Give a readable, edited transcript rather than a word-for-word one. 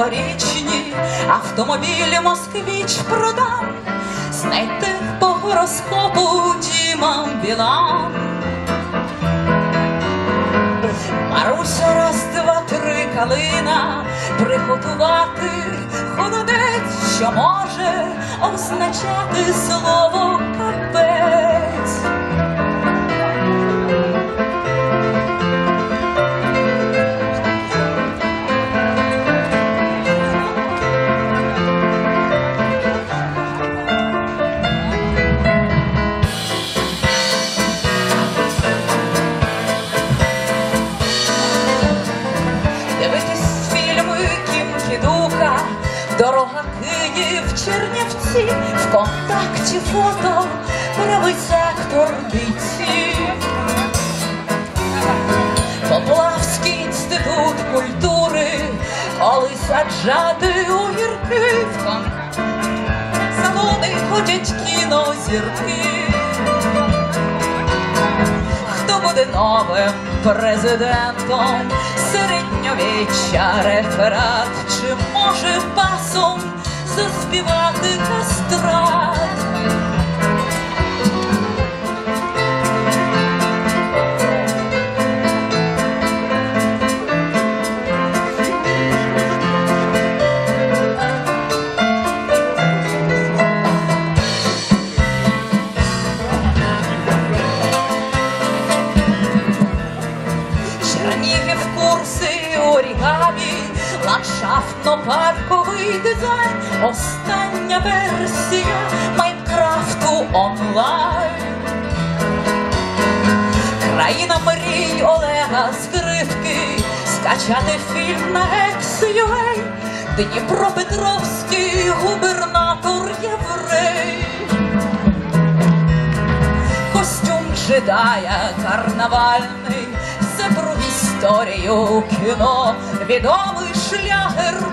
новорічні, автомобіль москвич продам, знайти по гороскопу Діма Білан. Марусю, раз, два, три, калина, приготувати холодець, що може означати слово капець. Дорога Київ, Чернівці, ВКонтакті фото, правий сектор бійців. Поплавський інститут культури, коли саджати огірки, в салони ходять кінозірки. Хто буде новим президентом? Середньовіччя, реферат, чи може басом заспівати кастрат? Чернігів, курси орігамі, ландшафтно-парковий дизайн, остання версія Майнкрафту онлайн. Країна мрій Олега Скрипки, скачати фільм на X.ua, Дніпропетровський губернатор єврей. Костюм джедая карнавальний, це про історію кіно, відомий шлягер